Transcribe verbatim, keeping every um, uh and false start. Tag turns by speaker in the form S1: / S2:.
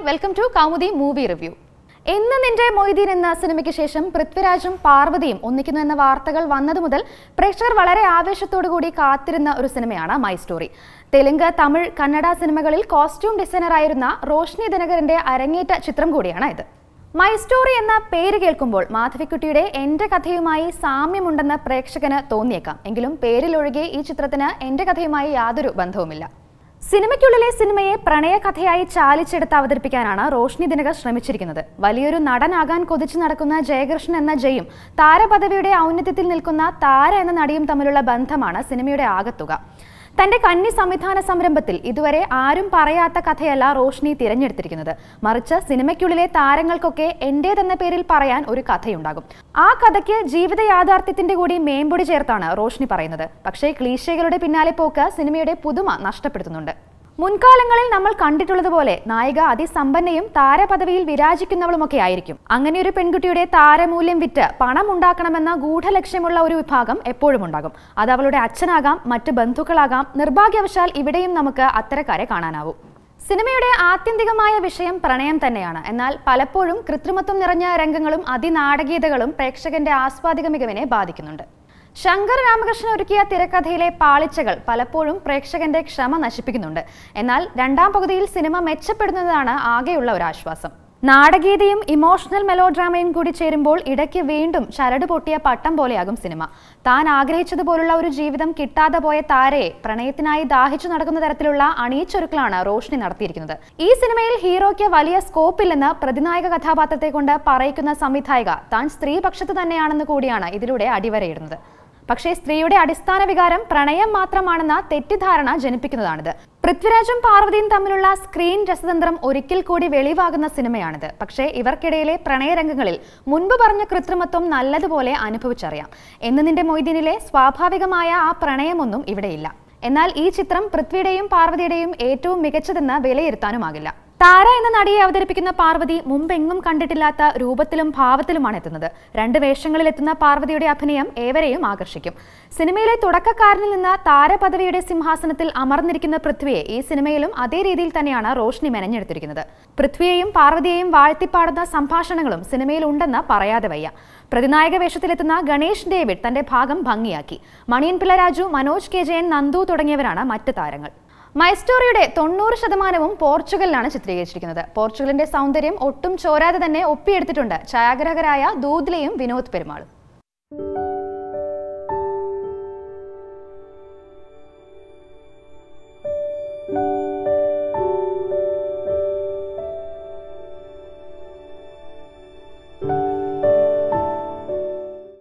S1: welcome to Kaumudi Movie Review. ഇന്ന് നിന്റെ മൊയ്തീൻ എന്ന സിനിമയ്ക്ക് ശേഷം പൃഥ്വിരാജും പാർവതിയും ഒന്നിക്കുന്നു എന്ന വാർത്തകൾ വന്നതു മുതൽ പ്രേക്ഷകർ വളരെ ആവേശത്തോടു കൂടി കാത്തിരുന്ന ഒരു സിനിമയാണ് മൈ സ്റ്റോറി. തെലുങ്ക്, തമിഴ്, കന്നഡ സിനിമകളിൽ കോസ്റ്റ്യൂം ഡിസൈനറായിരുന്ന റോഷ്നി ദിനകറിന്റെ അരങ്ങേറ്റ ചിത്രം കൂടിയാണ് ഇത്. മൈ സ്റ്റോറി എന്ന പേര് കേൾക്കുമ്പോൾ മാധവിക്കുട്ടിയുടെ എന്റെ കഥയുമായി സാമ്യമുണ്ടെന്ന് പ്രേക്ഷകന് തോന്നിയേക്കാം. എങ്കിലും പേരിലൊഴികെ ഈ ചിത്രത്തിന് എന്റെ കഥയുമായി യാതൊരു ബന്ധവുമില്ല. സിനിമയ്ക്കുള്ളിലെ സിനിമയെ പ്രണയകഥയായി ചാലിച്ചെടുത്ത് അവതരിപ്പിക്കാനാണ് റോഷ്നി ദിനകർ ശ്രമിച്ചിരിക്കുന്നത്. വലിയൊരു നടനാകാൻ കൊതിച്ചു നടക്കുന്ന ജയകൃഷ്ണൻ എന്ന ജയും താരപദവിയുടെ ഔന്നത്യത്തിൽ നിൽക്കുന്ന താര എന്ന നടിയും തമ്മിലുള്ള ബന്ധമാണ് സിനിമയുടെ ആകത്തുക. തന്റെ കന്നി സംവിധാന സംരംഭത്തിൽ ഇതുവരെ ആരും പറയാത്ത കഥയല്ല റോഷ്നി തിരഞ്ഞെടുത്തിരിക്കുന്നത്. മറിച്ച് സിനിമയ്ക്കുള്ളിലെ താരങ്ങൾക്കൊക്കെ എന്റേതെന്ന പേരിൽ പറയാൻ ഒരു കഥയുണ്ടാകും. ആ കഥയ്ക്ക് ജീവിത യാഥാർത്ഥ്യത്തിന്റെ കൂടി മേമ്പൊടി ചേർത്താണ് റോഷ്നി പറയുന്നത്. പക്ഷേ ക്ലീശകളുടെ പിന്നാലെ പോക്ക് സിനിമയുടെ പുതുമ നഷ്ടപ്പെടുത്തുന്നുണ്ട്. മുൻകാലങ്ങളിൽ നമ്മൾ കണ്ടിട്ടുള്ളതുപോലെ നായിക അതിസമ്പന്നയും താരപദവിയിൽ വിരാജിക്കുന്നവളുമൊക്കെ ആയിരിക്കും. അങ്ങനെ ഒരു പെൺകുട്ടിയുടെ താരമൂല്യം വിറ്റ് പണം ഉണ്ടാക്കണമെന്ന ഗൂഢലക്ഷ്യമുള്ള ഒരു വിഭാഗം എപ്പോഴും ഉണ്ടാകും. അത് അവളുടെ അച്ഛനാകാം, മറ്റ് ബന്ധുക്കളാകാം. നിർഭാഗ്യവശാൽ ഇവിടെയും നമുക്ക് അത്തരക്കാരെ കാണാനാവും. സിനിമയുടെ ആത്യന്തികമായ വിഷയം പ്രണയം തന്നെയാണ്. എന്നാൽ പലപ്പോഴും കൃത്രിമത്വം നിറഞ്ഞ രംഗങ്ങളും അതിനാടകീയതകളും പ്രേക്ഷകന്റെ ആസ്വാദിക മികവിനെ ബാധിക്കുന്നുണ്ട്. ശങ്കർ രാമകൃഷ്ണൻ ഒരുക്കിയ തിരക്കഥയിലെ പാളിച്ചകൾ പലപ്പോഴും പ്രേക്ഷകന്റെ ക്ഷമ നശിപ്പിക്കുന്നുണ്ട്. എന്നാൽ രണ്ടാം പകുതിയിൽ സിനിമ മെച്ചപ്പെടുന്നതാണ് ആകെയുള്ള ഒരു ആശ്വാസം. നാടകീയതയും ഇമോഷണൽ മെലോഡ്രാമയും കൂടി ചേരുമ്പോൾ ഇടയ്ക്ക് വീണ്ടും ചരട് പൊട്ടിയ പട്ടം പോലെയാകും സിനിമ. താൻ ആഗ്രഹിച്ചതുപോലുള്ള ഒരു ജീവിതം കിട്ടാതെ പോയ താരയെ പ്രണയത്തിനായി ദാഹിച്ചു നടക്കുന്ന തരത്തിലുള്ള അണിയിച്ചൊരുക്കലാണ് റോഷ്നി നടത്തിയിരിക്കുന്നത്. ഈ സിനിമയിൽ ഹീറോയ്ക്ക് വലിയ സ്കോപ്പില്ലെന്ന് പ്രതിനായക കഥാപാത്രത്തെ കൊണ്ട് പറയിക്കുന്ന സംവിധായിക താൻ സ്ത്രീപക്ഷത്ത് തന്നെയാണെന്ന് കൂടിയാണ് ഇതിലൂടെ അടിവരയിടുന്നത്. പക്ഷേ സ്ത്രീയുടെ അടിസ്ഥാന വികാരം പ്രണയം മാത്രമാണെന്ന തെറ്റിദ്ധാരണ ജനിപ്പിക്കുന്നതാണിത്. പൃഥ്വിരാജും പാർവതിയും തമ്മിലുള്ള സ്ക്രീൻ രസതന്ത്രം ഒരിക്കൽ കൂടി വെളിവാകുന്ന സിനിമയാണിത്. പക്ഷേ ഇവർക്കിടയിലെ പ്രണയരംഗങ്ങളിൽ മുൻപ് പറഞ്ഞ കൃത്രിമത്വം നല്ലതുപോലെ അനുഭവിച്ചറിയാം. എന്ന് നിന്റെ മൊയ്തീനിലെ സ്വാഭാവികമായ ആ പ്രണയമൊന്നും ഇവിടെയില്ല. എന്നാൽ ഈ ചിത്രം പൃഥ്വിയുടെയും പാർവതിയുടെയും ഏറ്റവും മികച്ചതെന്ന് വിലയിരുത്താനുമാകില്ല. താര എന്ന നടിയെ അവതരിപ്പിക്കുന്ന പാർവതി മുമ്പെങ്ങും കണ്ടിട്ടില്ലാത്ത രൂപത്തിലും ഭാവത്തിലുമാണ് എത്തുന്നത്. രണ്ട് വേഷങ്ങളിൽ എത്തുന്ന പാർവതിയുടെ അഭിനയം ഏവരെയും ആകർഷിക്കും. സിനിമയിലെ തുടക്കക്കാരനിൽ നിന്ന് താരപദവിയുടെ സിംഹാസനത്തിൽ അമർന്നിരിക്കുന്ന പൃഥ്വിയെ ഈ സിനിമയിലും അതേ രീതിയിൽ തന്നെയാണ് റോഷ്നി മെനഞ്ഞെടുത്തിരിക്കുന്നത്. പൃഥ്വിയെയും പാർവതിയെയും വാഴ്ത്തിപ്പാടുന്ന സംഭാഷണങ്ങളും സിനിമയിൽ ഉണ്ടെന്ന് പറയാതെ വയ്യ. പ്രതിനായക വേഷത്തിലെത്തുന്ന ഗണേഷ് ഡേവിഡ് തന്റെ ഭാഗം ഭംഗിയാക്കി. മണിയൻ പിള്ള രാജു, മനോജ് കെ ജയൻ, നന്ദു തുടങ്ങിയവരാണ് മറ്റ് താരങ്ങൾ. മൈ സ്റ്റോറിയുടെ തൊണ്ണൂറ് ശതമാനവും പോർച്ചുഗലിലാണ് ചിത്രീകരിച്ചിരിക്കുന്നത്. പോർച്ചുഗലിന്റെ സൗന്ദര്യം ഒട്ടും ചോരാതെ തന്നെ ഒപ്പിയെടുത്തിട്ടുണ്ട് ഛായാഗ്രഹകരായ ദൂദ്ലയും വിനോദ് പെരുമാളും.